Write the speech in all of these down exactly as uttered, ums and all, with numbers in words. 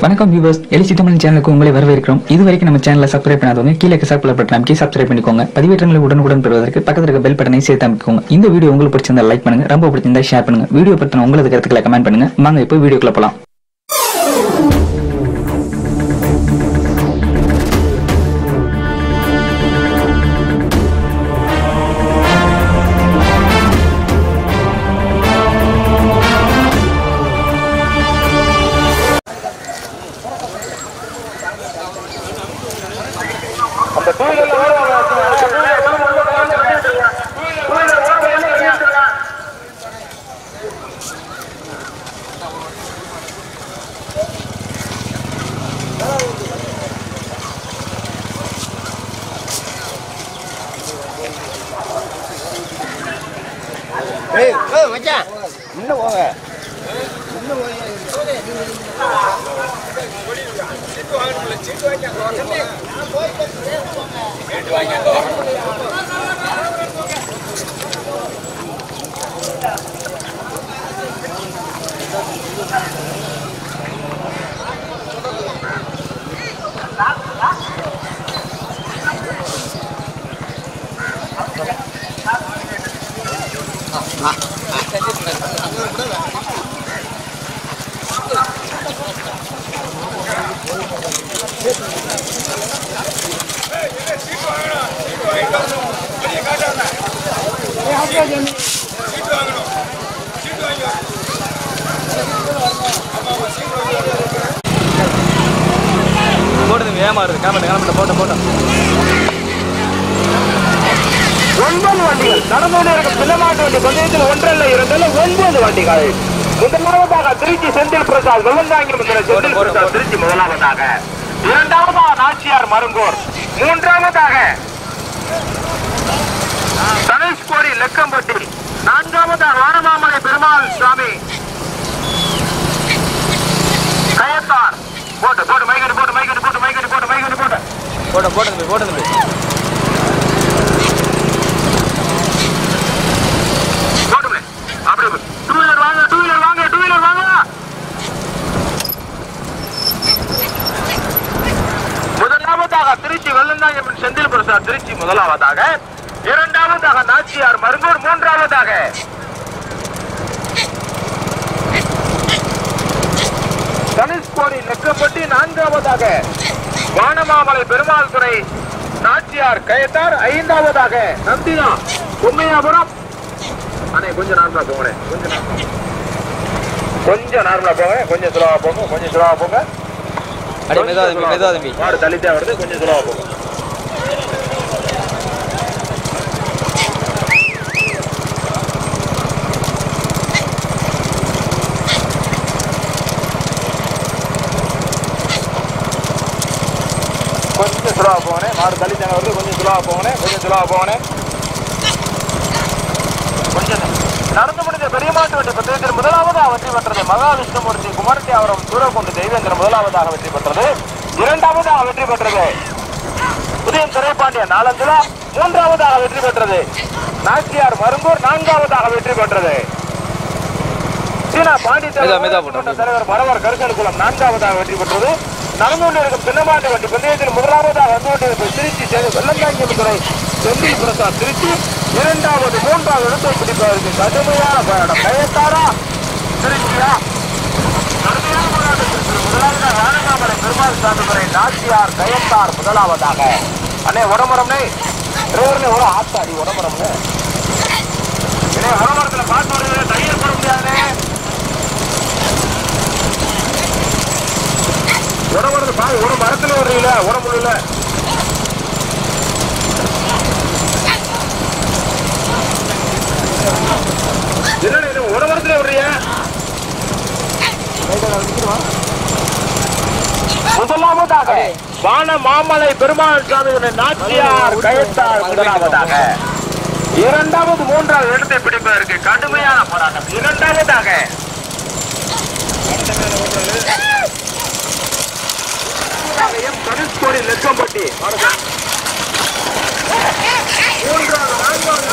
வணக்கம் வியூவர்ஸ், எலிசி தமிழ் சேனலுக்கு உங்களை வரவேற்கிறோம். இதுவரைக்கும் நம்ம சேனலை சப்ஸ்கிரைப் பண்ணாதவங்க கீழே சப்ஸ்கிரைப் பட்டன் அமைக்கி சப்ஸ்கிரைப் பண்ணிக்கோங்க. பதிவேற்றங்களை உடனுக்குடன் பெறுவதற்கு பக்கத்தில் இருக்க பெல் பட்டனை சேர்த்து அமைக்கோங்க. இந்த வீடியோ உங்களுக்கு பிடிச்சிருந்தா லைக் பண்ணுங்க, ரொம்ப பிடிச்சிருந்தா ஷேர் பண்ணுங்க. வீடியோ பத்தின உங்களது கருத்துக்களை கமெண்ட் பண்ணுங்க. வாங்க இப்போ வீடியோக்குள்ள போலாம். Hey, hey, macam, mana orang? Mana orang? Situ orang boleh, situ aja. Situ aja. ஒன்பது வண்டிகள் நடந்து இருக்கும் பின்னமாட்டு வண்டி பந்தயத்தில் ஒன்றல்ல இரண்டல்ல ஒன்பது வண்டிகள். முதலாவதாக திருச்சி செந்தில் பிரசாத் வெள்ளந்தாங்கி செந்தில் பிரசாத் திருச்சி முதலாவதாக, இரண்டாவதாக நாச்சியார் மருங்கூர், மூன்றாவதாக தனுஷ்கோடி லெக்கம்பட்டி, நான்காவதாக வானமாமலை பெருமாள் சுவாமி கயத்தார். போட்டு போட்டு மைகடி போட்டு மைகடி போட்டு மைகடி போட்டு மைகடி போட்டு போட்ட போட்டது போட்டது அப்படி டூ வீலர் வாங்க டூ வீலர் வாங்க டூ வீலர் வாங்க. முதலாவதாக திருச்சி வெள்ளந்தாங்கி செந்தில் பிரசாத் திருச்சி முதலாவதாக, இரண்டாவதாக நாச்சியார் மருங்கூர், மூன்றாவதாக தனுஷ்கோடி லெக்கப்பட்டி, நான்காவதாக வானமாமலை பெருமாள் துறை நாச்சியார் கயத்தார், ஐந்தாவதாக நந்தினா உண்மையாபுரம். அண்ணே கொஞ்சம் நார்மலா போங்க, கொஞ்சம் கொஞ்சம் நார்மலா போங்க, கொஞ்சம் சுலவா போங்க, கொஞ்சம் சுலவா போங்க. மாடு தள்ளித்தே வருது, கொஞ்சம் சுலவா போங்க. கொஞ்சம் சுலவா போங்கண்ணே, மாடு தள்ளித்தே வருது, கொஞ்சம் சுலவா போங்கண்ணே, கொஞ்சம் சுலவா போங்கண்ணே. நடந்து முடிந்த பெரிய மாட்டு வண்டி பந்தயத்தில் முதலாவதாக வெற்றி பெற்றது மகாவிஷ்ணுமூர்த்தி குமாரத்தியாவரம் சூரக்குண்டு தெய்வேந்திரன் முதலாவதாக வெற்றி பெற்றது. இரண்டாவதாக வெற்றி பெற்றது உதயம் துரைப்பாண்டியன் நாலந்துலா, மூன்றாவதாக வெற்றி பெற்றது நாச்சியார் மருங்கூர், நான்காவதாக வெற்றி பெற்றது சீனா பாண்டி தலைவர் மரவர் கருக்கனுக்குளம், நான்காவதாக வெற்றி பெற்றது. நடந்து கொண்டிருக்கும் பின்னமாட்டு வண்டி பந்தயத்தில் முதலாவதாக வந்து கொண்டிருக்கும் திருச்சி வெள்ளந்தாங்கி துறை செந்தில் பிரசாத் திருச்சி, இரண்டாவது மூன்றாவது இடத்தை பிடிப்பதற்கு கடுமையான போராட்டம். கயத்தாரா திருச்சியா கடுமையான போராட்டத்திற்கு முதலாவதாக வானமாமலை பெருமாள் சாமித்துறை நாச்சியார் கயத்தார் முதலாவதாக. அண்ணே உடம்பரம்னே டிரைவர்னே ஒரு ஆத்தாடி உடம்பரம்னு உடம்பரத்துல பாட்டு வருது, தையல் போட முடியாதுனே. உடம்புறது பாய் ஒரு மரத்துல வர்றீங்களா உடம்புல என்ன ஒரு மரத்துல வர்றீங்க. முதலாவதாக வான மாமலை பெருமாள் சாமி நாச்சியார் கயத்தார் முதலாவதாக, இரண்டாவது மூன்றாவது இடத்தை பிடிப்பதற்கு கடுமையான போராட்டம். இரண்டாவதாக தனுஷ்கோடி லெக்கம்பட்டி, மூன்றாவது நான்காவது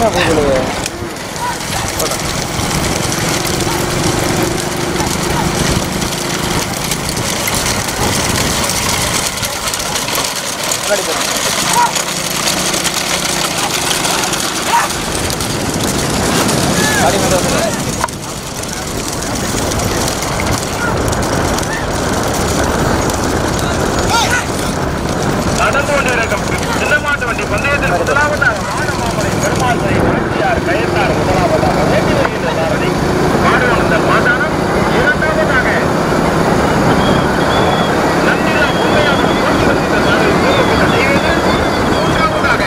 நேரம் போகுது. முன்னாடி போகிறோம். அடி மட்டும் வந்து நடந்து கொண்டிருக்கும் சின்ன மாட்டு வண்டி பந்தயத்தில் முதலாவதாக வானமாமலை பெருமாள் நாச்சியார் கயத்தார் முதலாவதாக வேண்டி வருகின்ற சாரதி மாடுவந்த மாதானம். இரண்டாவதாக நந்திலா பொம்மையாக போட்டி வருகின்ற சாரதி தூரப்பட்ட தெய்வங்கள். மூன்றாவதாக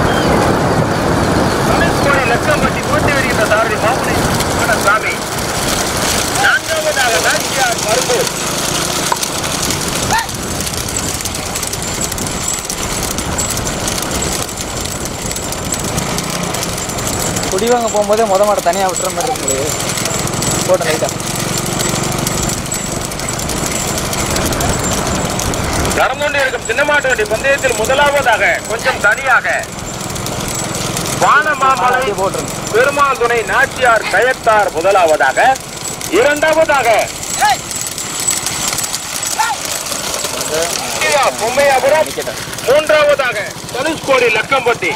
தனுஷ்கோடி லக்கம்பட்டி போட்டி வருகின்ற சாரதி மாமலை சாமி. நான்காவதாக நாச்சியார் மருந்தூர். குடிவாங்க போகும்போதே முத மாட்டை தனியாக விட்டுற மாதிரி இருக்க முடியாது. போட்டேன் லைட்டாக. நடந்து கொண்டிருக்கும் சின்ன மாட்டு வண்டி பந்தயத்தில் முதலாவதாக கொஞ்சம் தனியாக வானமாமலை போட்டுருங்க. பெருமாள் துணை நாச்சியார் கயத்தார் முதலாவதாக. இரண்டாவதாக பொம்மையாபுரம். மூன்றாவதாக தனுஷ்கோடி லக்கம்பட்டி.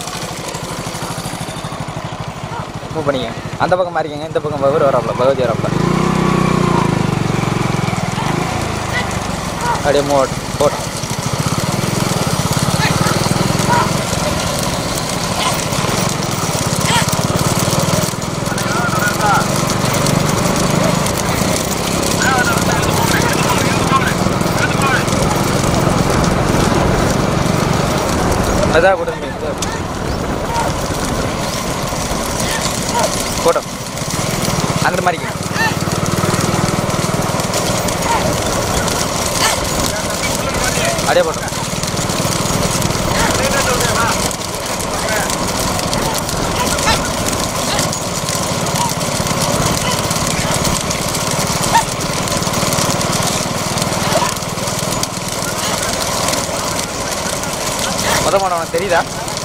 மூவ் பண்ணிங்க. அந்த பக்கம் மாறிக்கங்க. இந்த பக்கம் பகவர் வராப்ல, பகவதி வராப்ல. அப்படியே மூவ் போட்டோம். அதான் போட்டு போட்டோம். அங்கிட்டு மாறிக்கங்க. அப்படியே போட்டோம். முத மாடம் உனக்கு தெரியுதா?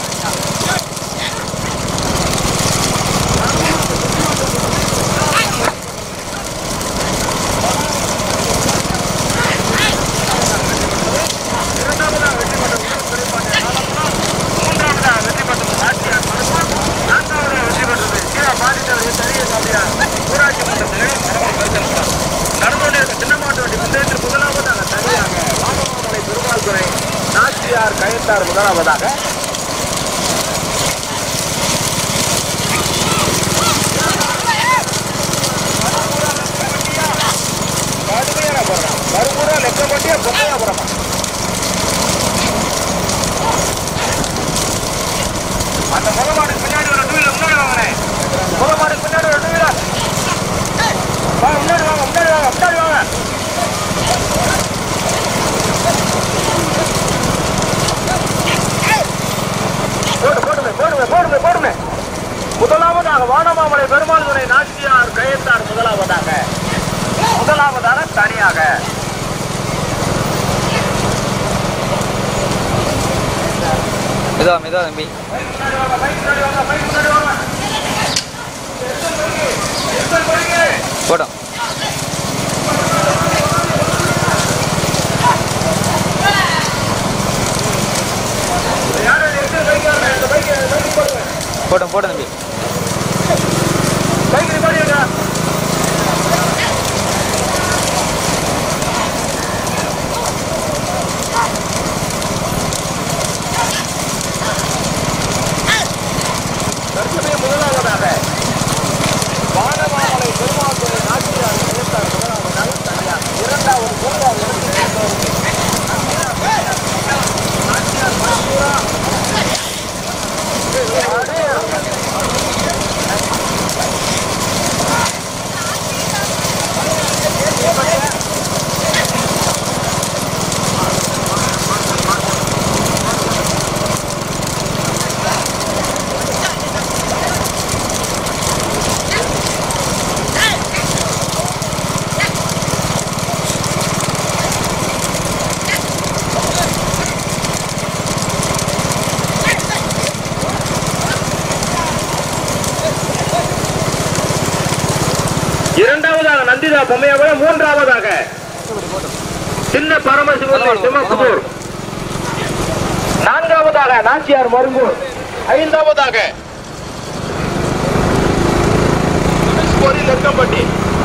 நாச்சியார் கயத்தார் முதலாவதாக. மறுபூரா லெக்கப்பட்டியா பொம்மையாபுரமா? அந்த முகமாடுக்கு பின்னாடி ஒரு டூ வீலர் முன்னாடி வாங்கினேன். முகமாடுக்கு பின்னாடி ஒரு டூ வீலர் வாங்க. முன்னாடி வாங்க, முன்னாடி வாங்க, முன்னாடி வாங்க. போடுமே போடுமே போடுமே போடுமே. முதலாவதாக வானமாமலை பெருமாள் துணை நாச்சியார் கயத்தார் முதலாவதாக. முதலாவதாக தனியாக மெதுவா மெதுவா தம்பி. போட்டோம். போட்டோம் போட்டோம் தம்பி. முதலாவதாக வானமாமலை பெருமாள் துணை நாச்சியார் கயத்தார் முதலாவதாக தனியாக. இரண்டாவது மூன்றாவது நாச்சியார் மருந்தூரா. நந்திதா பொம்மையாபுரம். மூன்றாவதாக சின்ன பரமசிவன் சிம்மபுதூர். நான்காவதாக நாச்சியார் மருங்கூர். ஐந்தாவதாக லெக்கம்பட்டி.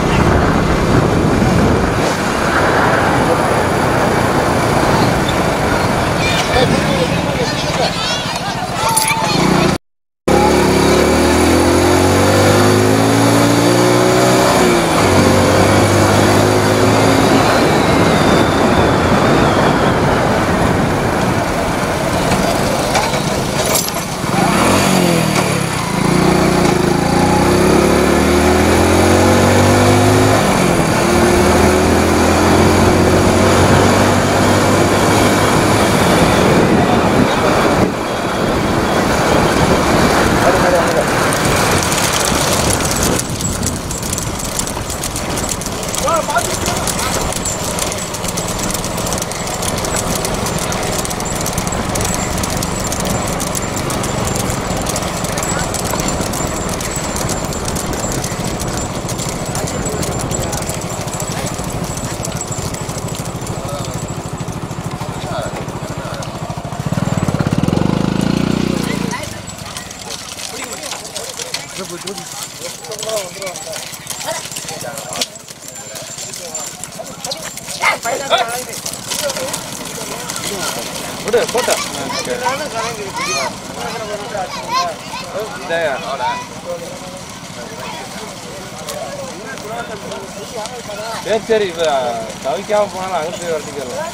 சரி சரி இப்போ தவிக்காம போனாலும் அங்கே போய் வரட்டிக்கலாம்.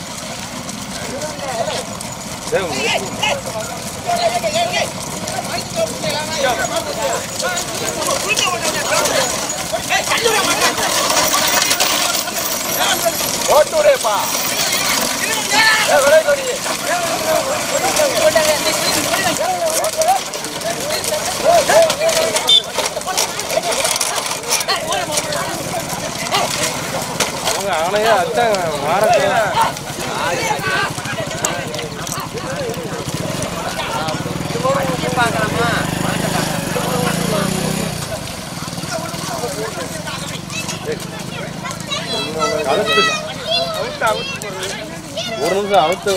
ஓட்டுரேப்பா அவங்க அவனையே அதான் மாறத்தை பார்க்கலாமா? ஒரு நிமிஷம் அவுத்து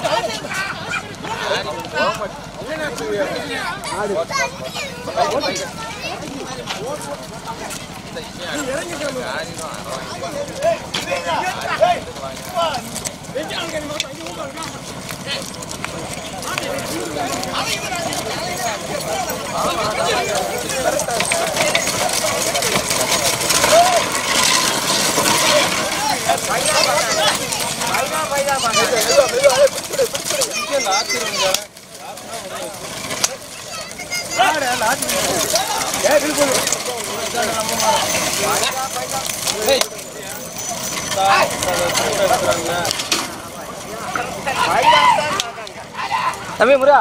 தம்பி முருகா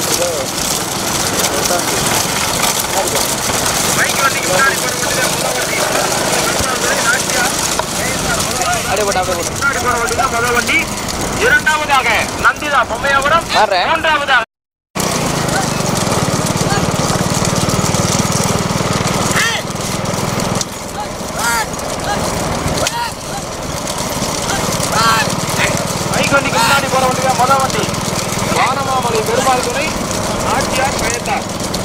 இரண்டாவதாக நந்திதா பொம்மையாபுரம், மூன்றாவதாக மைக்கொண்டிக்கு முன்னாடி போற வண்டியா மொத வண்டி வானமாமலை பெருமாள் துணை நாச்சியார் கயத்தார்.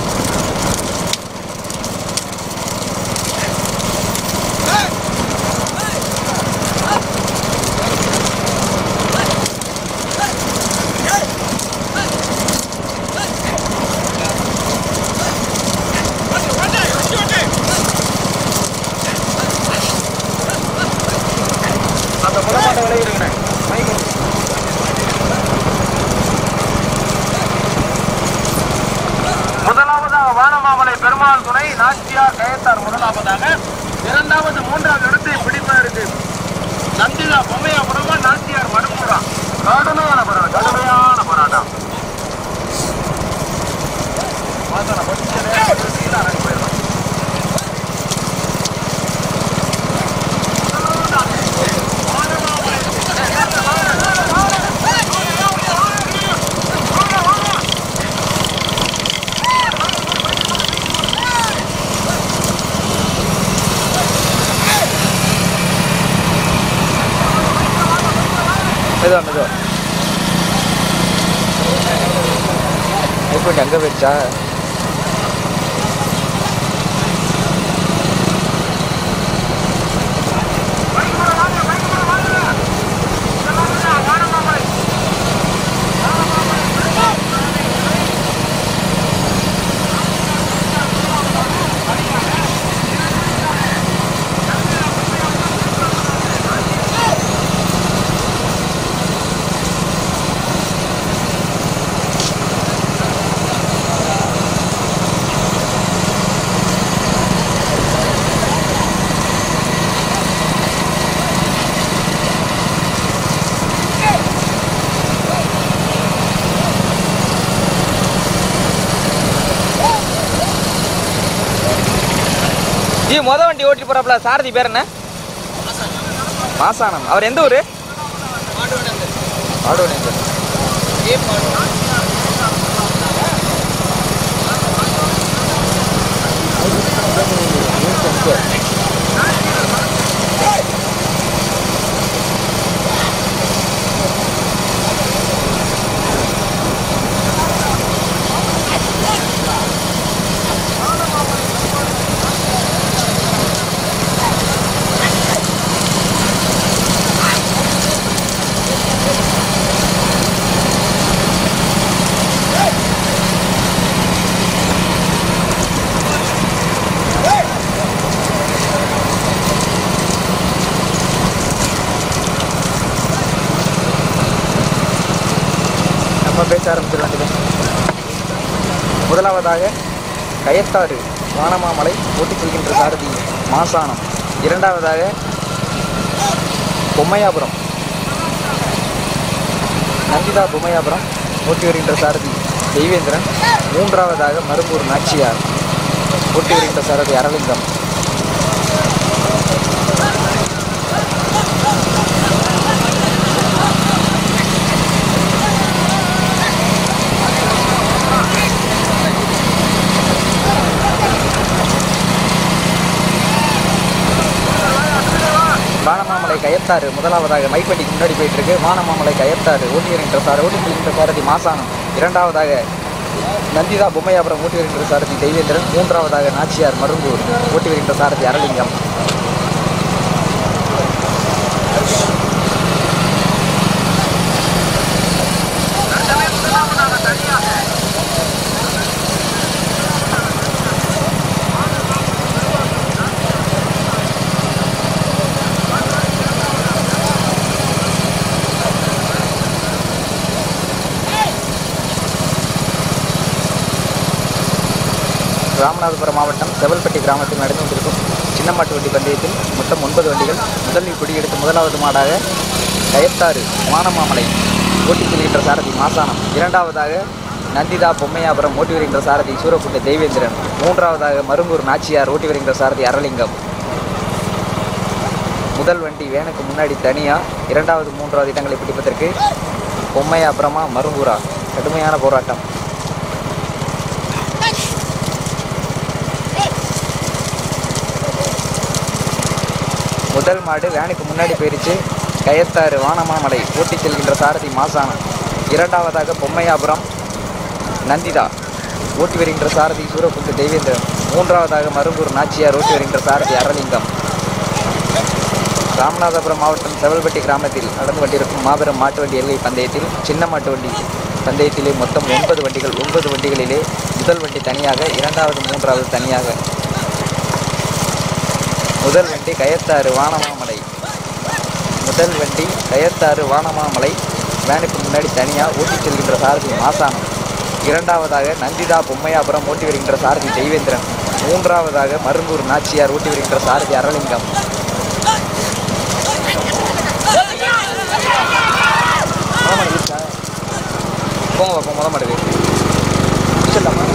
அந்த புறமாட்ட விளையிருங்க முதலாவதாக வானமாமலை பெருமாள் துணை நாச்சியார் கயத்தார் முதலாவதாக. இரண்டாவது மூன்றாவது இடத்தை பிடிப்பதற்கு நந்திதா பொம்மையாபுரமா நாச்சியார் மடுப்புறா. கடுமையான போராட்டம் கடுமையான போராட்டம் மெதுவா மெதுவா ஐஃபோன் அங்கே போயிடுச்சா? ஜி மொத வண்டி ஓட்டி போறாப்ல சாரதி பேர் என்ன? மாசானம். அவர் எந்த ஊரு? ஆடுவனேந்தர். பேச ஆரம்பிச்சிட. முதலாவதாக கயத்தாறு வானமாமலை ஓட்டிச் செல்கின்ற சாரதி மாசானம். இரண்டாவதாக பொம்மையாபுரம் நந்திதா பொம்மையாபுரம் ஓட்டி வருகின்ற சாரதி தெய்வேந்திரன். மூன்றாவதாக மருப்பூர் நாச்சியார் ஓட்டி வருகின்ற சாரதி அரவிந்தம். வானமாமலை கயத்தாறு முதலாவதாக மைப்பட்டிக்கு முன்னாடி போயிட்டு இருக்கு. வானமாமலை கயத்தாறு ஓட்டி வருகின்ற சார் ஓட்டி வருகின்ற சாரதி மாசானம். இரண்டாவதாக நந்திதா பொம்மையாபுரம் ஓட்டி வருகின்ற சாரதி தெய்வேந்திரன். மூன்றாவதாக நாச்சியார் மரும்பூர் ஓட்டி வருகின்ற சாரதி அரலிங்கம். ராமநாதபுரம் மாவட்டம் செவல்பட்டி கிராமத்தில் நடந்து கொண்டிருக்கும் சின்னமாட்டு வண்டி பந்தயத்தில் மொத்தம் ஒன்பது வண்டிகள். முதலில் பிடியெடுத்து முதலாவது மாடாக கயத்தாறு வானமாமலை ஓட்டிச் செல்கின்ற சாரதி மாசானம். இரண்டாவதாக நந்திதா பொம்மையாபுரம் ஓட்டி வருகின்ற சாரதி சூரக்குண்டு தெய்வேந்திரன். மூன்றாவதாக மருங்கூர் நாச்சியார் ஓட்டி வருகின்ற சாரதி அரலிங்கம். முதல் வண்டி வேனுக்கு முன்னாடி தனியா, இரண்டாவது மூன்றாவது இடங்களை பிடிப்பதற்கு பொம்மையாபுரமா மருங்கூரா கடுமையான போராட்டம். முதல் மாடு வேனுக்கு முன்னாடி போயிருச்சு. கயத்தாறு வானமாமலை ஓட்டி செல்கின்ற சாரதி மாசானம். இரண்டாவதாக பொம்மையாபுரம் நந்திதா ஓட்டி வருகின்ற சாரதி சூரக்குண்டு தெய்வேந்திரன். மூன்றாவதாக மருங்கூர் நாச்சியார் ஓட்டி வருகின்ற சாரதி அரலிங்கம். ராமநாதபுரம் மாவட்டம் செவல்பட்டி கிராமத்தில் நடந்து கொண்டிருக்கும் மாபெரும் மாட்டு வண்டி எல்லை பந்தயத்தில் சின்ன மாட்டு வண்டி பந்தயத்திலே மொத்தம் ஒன்பது வண்டிகள். ஒன்பது வண்டிகளிலே முதல் வண்டி தனியாக, இரண்டாவது மூன்றாவது தனியாக. முதல் வண்டி கயத்தாறு வானமாமலை. முதல் வண்டி கயத்தாறு வானமாமலை வேனுக்கு முன்னாடி தனியாக ஓட்டி செல்கின்ற சாரதி மாசானம். இரண்டாவதாக நந்திதா பொம்மையாபுரம் ஓட்டி வருகின்ற சாரதி தெய்வேந்திரன். மூன்றாவதாக மருங்கூர் நாச்சியார் ஓட்டி வருகின்ற சாரதி அரலிங்கம். போங்க போங்க முத மாடுது முடிச்சிடலாமா?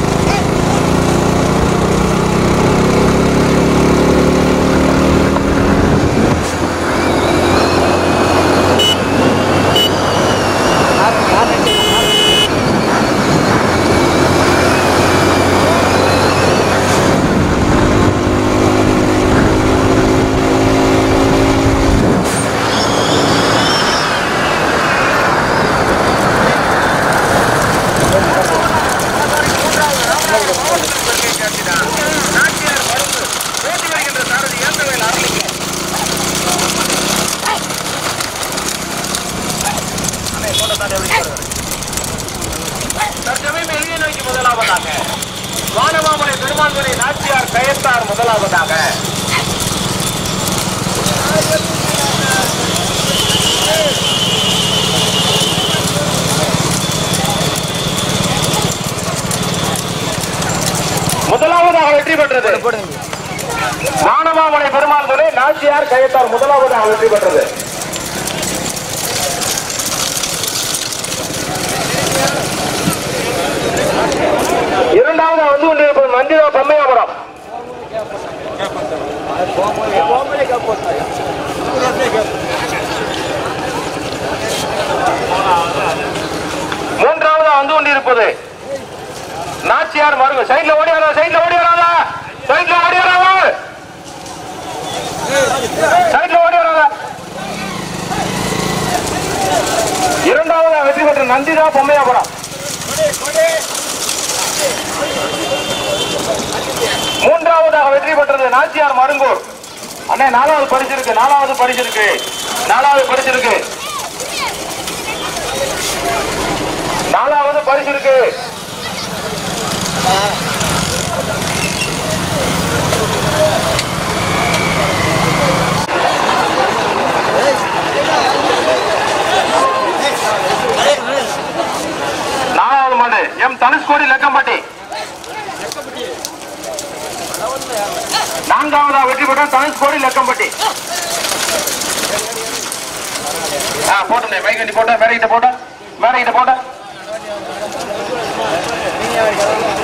முதலாவதாக வானமாமலை பெருமாள்மலை நாச்சியார் கயத்தார் முதலாவதாக. முதலாவதாக வெற்றி பெற்றது வானமாமலை பெருமாள்மலை நாச்சியார் கயத்தார் முதலாவதாக வெற்றி பெற்றது. இரண்டாவது வந்து கொண்டிருப்பது நந்திதா பொம்மையாபுரம். மூன்றாவது வந்து கொண்டிருப்பது நாச்சியார் மருங்க. சைட்ல ஓடி வர, சைட்ல ஓடி வராத, சைட்ல ஓடி வராத, சைட்ல ஓடி வராத. இரண்டாவது வெற்றி பெற்ற நந்திதா பொம்மையாபுரம். மூன்றாவதாக வெற்றி பெற்றது நாச்சியார் மருங்கூர். அண்ணே நாலாவது பரிசு இருக்கு, நாலாவது பரிசு இருக்கு, நாலாவது பரிசு இருக்கு, நாலாவது பரிசு இருக்கு. நாலாவது மாடு எம் தனுஷ்கோடி லக்கம்பட்டி. நான்காவதா வெற்றி பெற்ற தனுஷ்கோடி லக்கம்பட்டி. போட்டேன் மைக்கண்டி போட்ட, வேற கிட்ட போட்ட, வேற கிட்ட போட்ட.